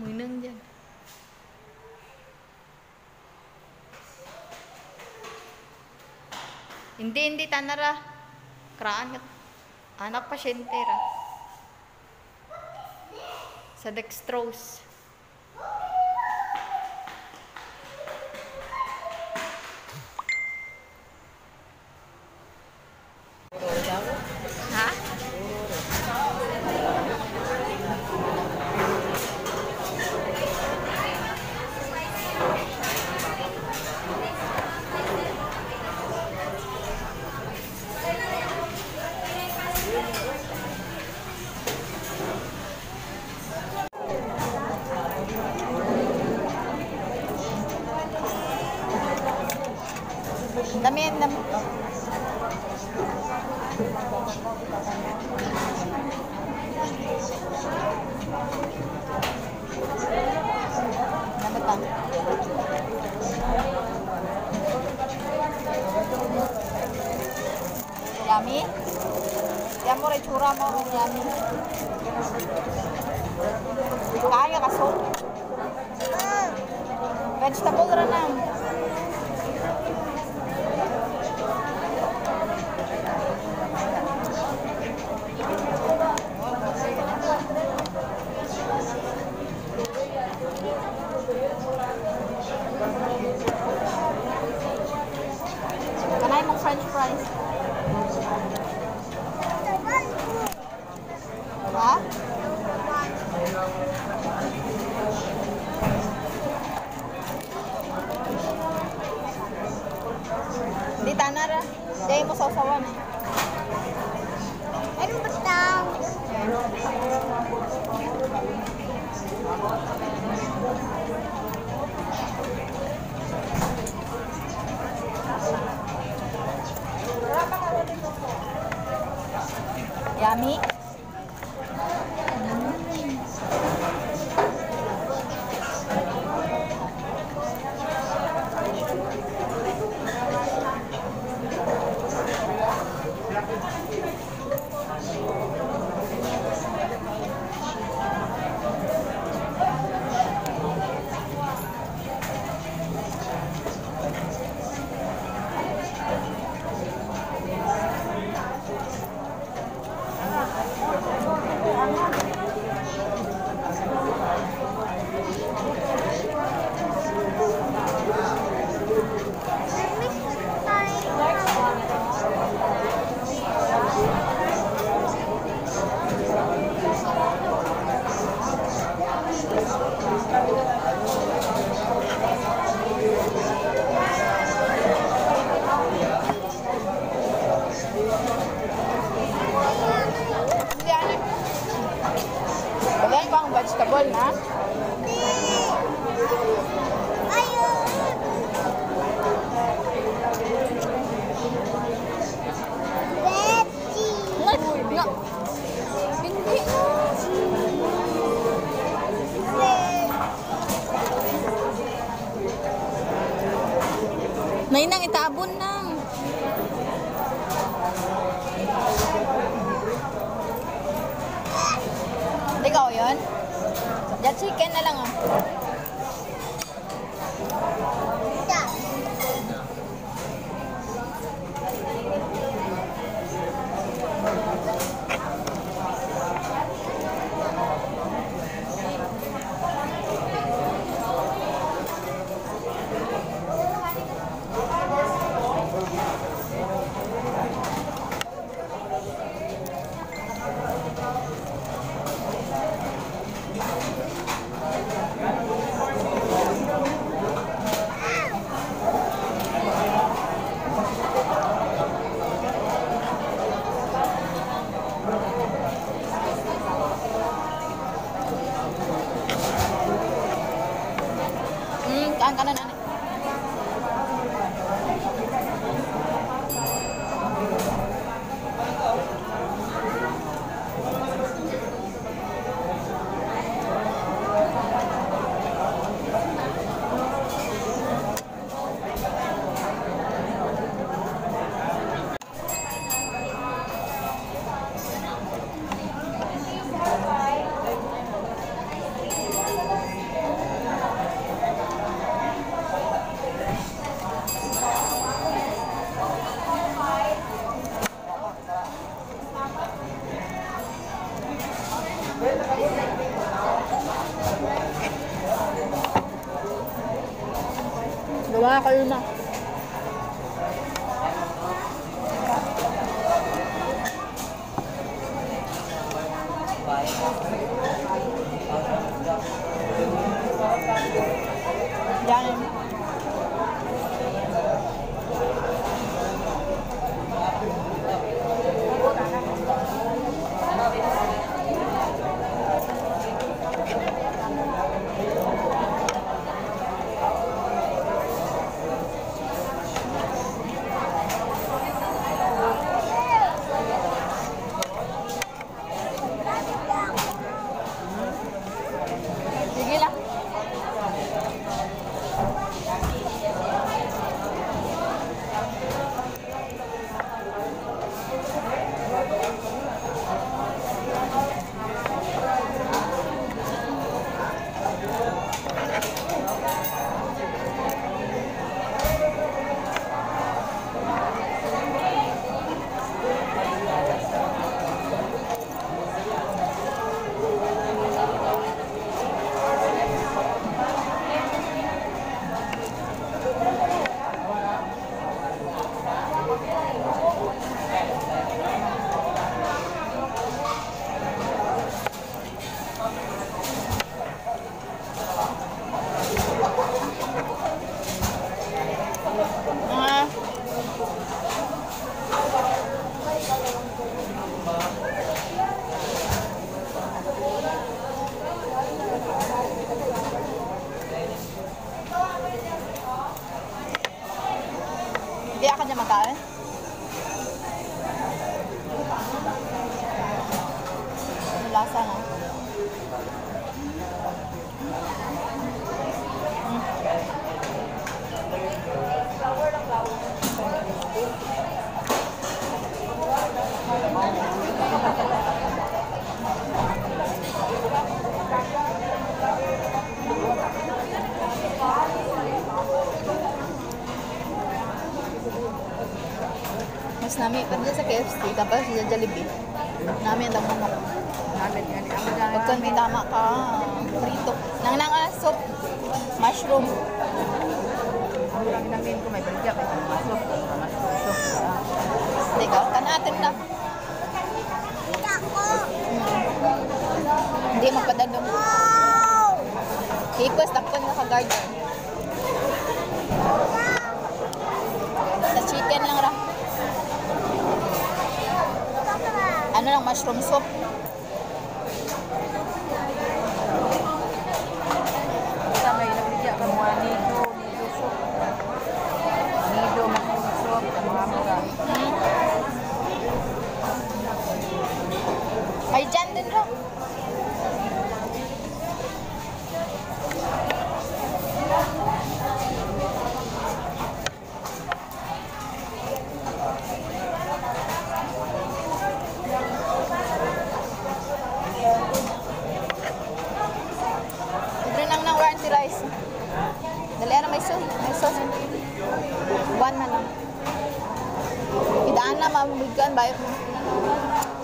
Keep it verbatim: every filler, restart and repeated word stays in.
Munang dyan. Hindi, hindi, tanara. Kraan ka. Anak pasyente ra. Sa dextrose. Ha? Dami yan, dami. Dami pa. Yummy? Yan mo rin, tsura mo. Yummy. Kaya ka, soup. Vegetable rin na. Kanay mong french fries. Ha? Di tanar. Di mo sausawan eh. Ano ba tao? Yummy. Bagay bang vegetable na? Ayun! Veggie! Nga! Nga! Hindi! May nang itabon nang. Ikaw yun? Diyan chicken na lang oh. Kaan kanan anak. Kaya kayo na. Yan. Sige lang. Ah. Hindi ako na magkain. Lasa na. Mas namin pa sa K F C, tapos sa Jollibee. Namin ang manok. Namin yan. Huwag kang tama ka. Prito. Nang nang ah, soup. Mushroom. Ang lang namin ko may balya, may masok. Masok. Hindi ka, kanatin na. Hindi magpadalong. Hipos, takpon na ka-garden. Sa chicken lang ra. Ano lang, mushroom soup. Sa may nabigya ka mga nido, nido soup. Nido, mushroom soup, mga mga. Hmm? May dyan din ra. Libre nang nang warranty rice. Dali na may sauce. May sauce. One man lang. Idaan na, mamabigyan. Bayot mo.